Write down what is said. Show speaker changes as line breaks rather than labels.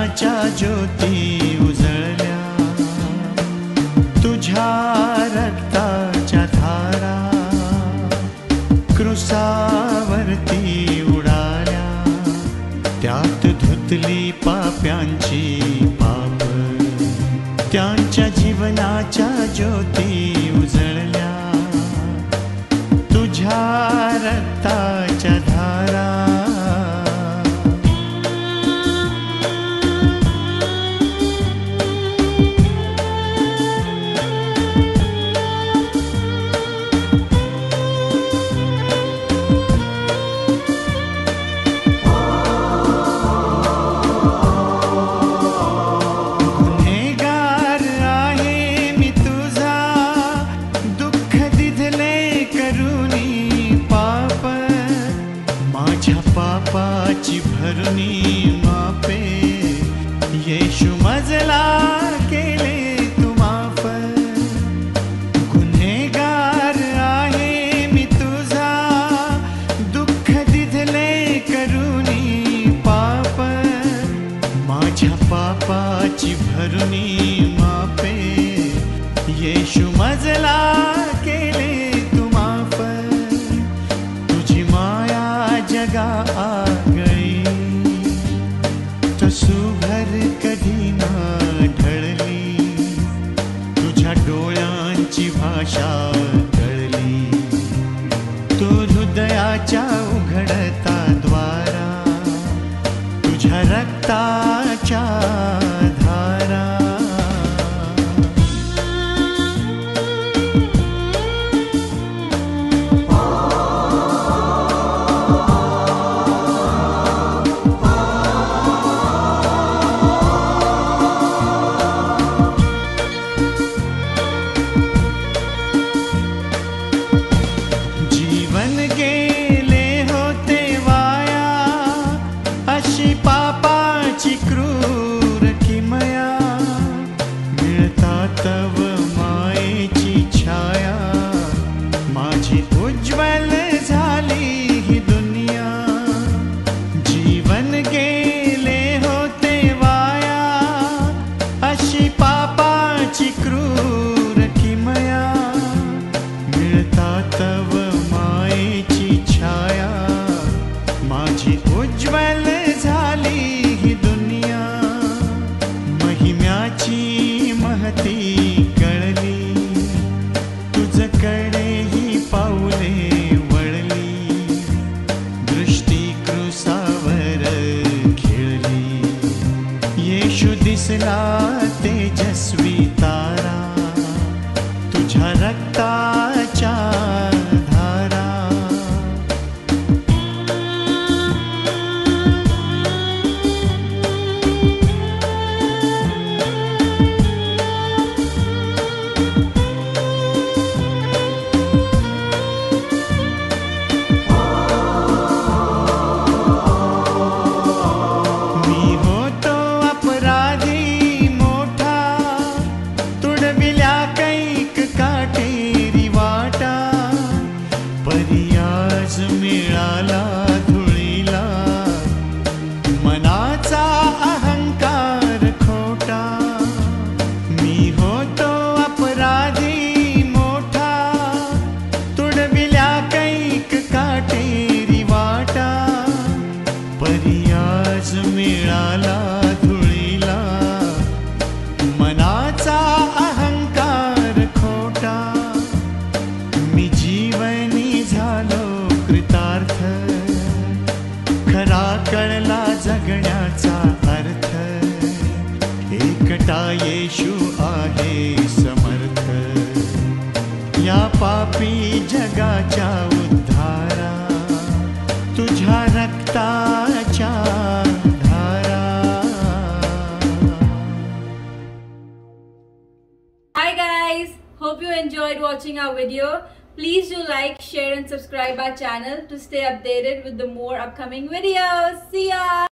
जीवनाच्या ज्योती उजळल्या, तुझ्या रक्ताच्या धारा क्रूसावरती उडाल्या, त्यात धुतली पाप्यांची पाप, त्यांच्या जीवनाच्या ज्योती उजळल्या, तुझ्या रक्ताच्या धारा. पापाची भरणी मापे, येशू मजला केले तू माफ. गुन्हेगार आहे मी तुझा, दुःख दिधले करुणी पाप, माझ्या पापाची भरणी मापे, येशू मजला केले तू माफ. तुझी माया जगा आगळी, तसूभर कधी ना ढळली, तुझ्या डोळ्यांची भाषा कळली, तू हृदयाच्या उघडता द्वारा, तुझ्या रक्ताच्या धारा. गेले होते वाया, अशी पापाची क्रूर किमया, मिळता तव मायेची छाया, माझी उज्ज्वल झाली ही दुनिया. जीवन गेले होते वाया, अशी पापाची क्रूर किमया, मिळता तव छाया, माझी उज्ज्वल झाली ही दुनिया. महिम्याची महती कळली, तुझकडे ही पाऊले वळली, दृष्टी क्रूसावर खिळली, येशू दिसला तेजस्वी तारा, तुझ्या रक्ताच्या धारा. मिळाला धुळीला मनाचा अहंकार खोटा, मी होतो अपराधी मोठा, तुडविल्या कैक काटेरी वाटा, परियाज मिळाला धुळीला मनाचा अहंकार खोटा, मी जीवनी झालो कृतार्थ, खरा कळला जगण्याचा अर्थ, एकटा येशू आहे समर्थ, या पापी जगाच्या उद्धारा, तुझ्या रक्ताच्या धारा.
Hi guys, hope you enjoyed watching our video. Please do like, share and subscribe our channel to stay updated with the more upcoming videos. See ya!